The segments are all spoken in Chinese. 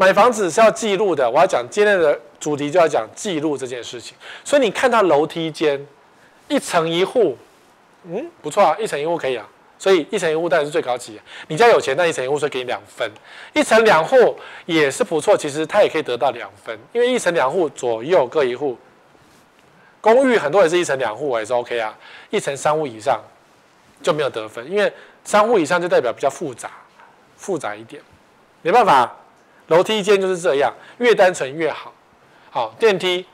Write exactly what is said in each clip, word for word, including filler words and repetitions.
买房子是要记录的，我要讲今天的主题就要讲记录这件事情。所以你看到楼梯间一层一户，嗯，不错啊，一层一户可以啊。所以一层一户当然是最高级的。你家有钱，那一层一户所以给你两分；一层两户也是不错，其实它也可以得到两分，因为一层两户左右各一户。公寓很多也是一层两户也是 OK 啊，一层三户以上就没有得分，因为三户以上就代表比较复杂，复杂一点，没办法。楼梯间就是这样，越单纯越好。好，电梯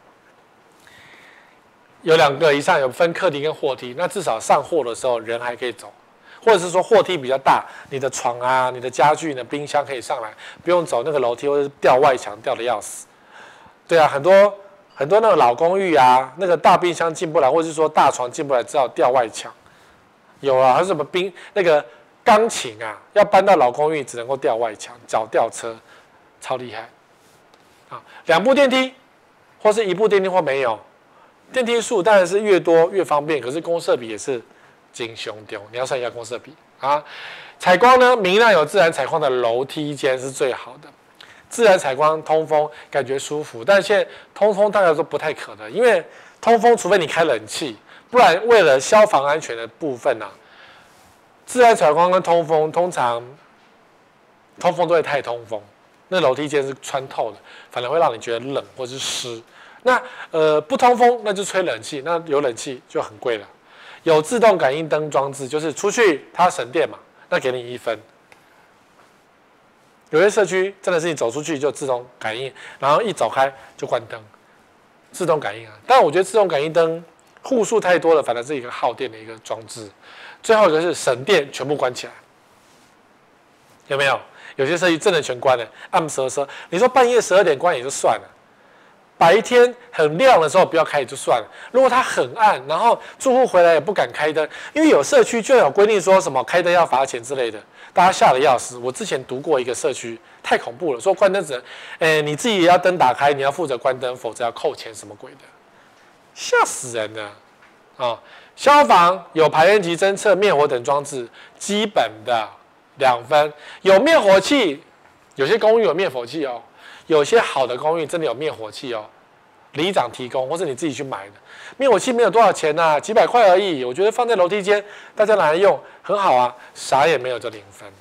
有两个以上，有分客厅跟货梯，那至少上货的时候人还可以走。或者是说货梯比较大，你的床啊、你的家具呢、冰箱可以上来，不用走那个楼梯或者是吊外墙吊的要死。对啊，很多很多那个老公寓啊，那个大冰箱进不来，或者是说大床进不来，只好吊外墙。有啊，还有什么冰那个钢琴啊，要搬到老公寓只能够吊外墙，脚吊车，超厉害。啊，两部电梯，或是一部电梯或没有，电梯数当然是越多越方便，可是公设比也是。金胸丢，你要算一下公设比啊。采光呢，明亮有自然采光的楼梯间是最好的，自然采光通风，感觉舒服。但是现在通风大概都不太可能，因为通风除非你开冷气，不然为了消防安全的部分啊，自然采光跟通风通常通风都会太通风，那楼梯间是穿透的，反而会让你觉得冷或是湿。那呃不通风，那就吹冷气，那有冷气就很贵了。有自动感应灯装置，就是出去它省电嘛，那给你一分。有些社区真的是你走出去就自动感应，然后一走开就关灯，自动感应啊。但我觉得自动感应灯户数太多了，反而是一个耗电的一个装置。最后一个是省电，全部关起来，有没有？有些社区真的全关了，暗蛇蛇。你说半夜十二点关也就算了。白天很亮的时候不要开也就算了，如果它很暗，然后住户回来也不敢开灯，因为有社区就有规定说什么开灯要罚钱之类的，大家吓得要死。我之前读过一个社区，太恐怖了，说关灯只能，哎，你自己也要灯打开，你要负责关灯，否则要扣钱，什么鬼的，吓死人了啊！哦，消防有排烟及侦测、灭火等装置，基本的两分，有灭火器，有些公寓有灭火器哦。有些好的公寓真的有灭火器哦，里长提供或是你自己去买的。灭火器没有多少钱呐、啊，几百块而已。我觉得放在楼梯间，大家拿来用很好啊，啥也没有就零分。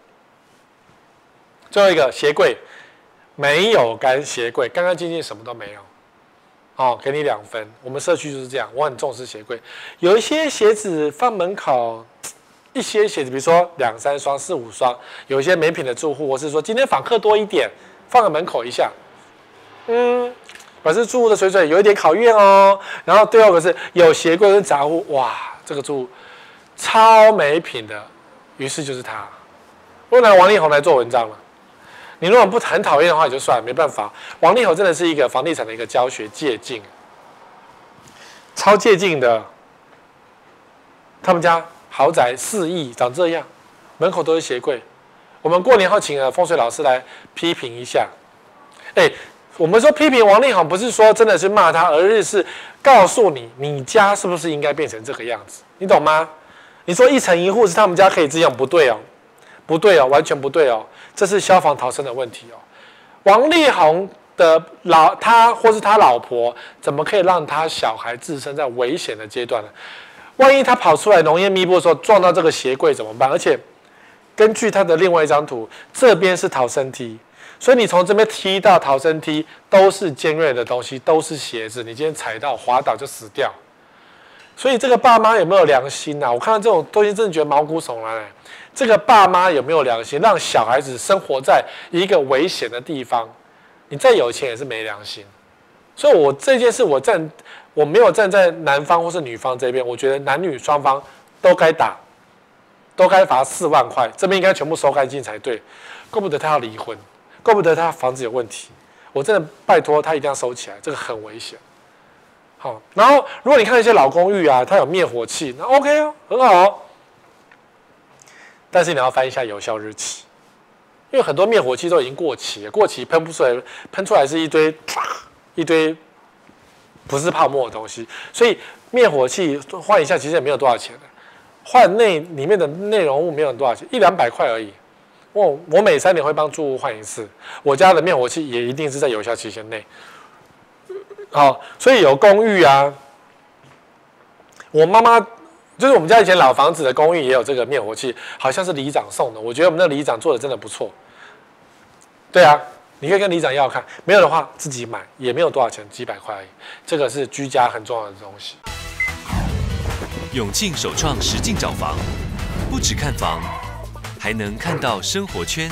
最后一个鞋柜，没有干鞋柜，干干净净什么都没有。哦，给你两分。我们社区就是这样，我很重视鞋柜。有一些鞋子放门口，一些鞋子，比如说两三双、四五双，有一些没品的住户，或是说今天访客多一点。放在门口一下，嗯，表示住户的水准有一点考验哦。然后第二个是有鞋柜跟杂物，哇，这个住户超没品的，于是就是他。我拿王力宏来做文章了。你如果不很讨厌的话，也就算了，没办法。王力宏真的是一个房地产的一个教学借镜，超借镜的。他们家豪宅四亿，长这样，门口都是鞋柜。我们过年后请了风水老师来批评一下。哎，我们说批评王力宏，不是说真的是骂他，而是告诉你，你家是不是应该变成这个样子？你懂吗？你说一层一户是他们家可以这样，不对哦，不对哦，完全不对哦，这是消防逃生的问题哦。王力宏的老他或是他老婆，怎么可以让他小孩置身在危险的阶段呢？万一他跑出来浓烟密布的时候撞到这个鞋柜怎么办？而且根据他的另外一张图，这边是逃生梯，所以你从这边踢到逃生梯都是尖锐的东西，都是鞋子，你今天踩到滑倒就死掉。所以这个爸妈有没有良心啊？我看到这种东西真的觉得毛骨悚然。这个爸妈有没有良心，让小孩子生活在一个危险的地方？你再有钱也是没良心。所以我这件事我站，我没有站在男方或是女方这边，我觉得男女双方都该打。都该罚四万块，这边应该全部收干净才对，怪不得他要离婚，怪不得他房子有问题。我真的拜托他一定要收起来，这个很危险。好，然后如果你看一些老公寓啊，它有灭火器，那 OK 哦，很好哦。但是你要翻一下有效日期，因为很多灭火器都已经过期了，过期喷不出来，喷出来是一堆一堆不是泡沫的东西，所以灭火器换一下其实也没有多少钱的。换内里面的内容物没有多少钱，一两百块而已。 我我每三年会帮住户换一次，我家的灭火器也一定是在有效期限内。好，所以有公寓啊，我妈妈就是我们家以前老房子的公寓也有这个灭火器，好像是里长送的，我觉得我们那里长做的真的不错。对啊，你可以跟里长要看，没有的话自己买，也没有多少钱，几百块而已。这个是居家很重要的东西。 永庆首创实境找房，不只看房，还能看到生活圈。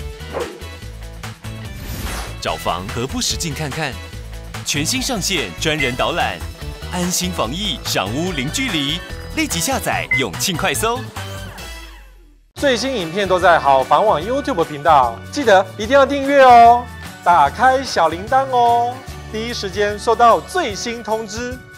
找房何不实境看看？全新上线专人导览，安心防疫，赏屋零距离。立即下载永庆快搜。 最新影片都在好房网 YouTube 频道，记得一定要订阅哦，打开小铃铛哦，第一时间收到最新通知。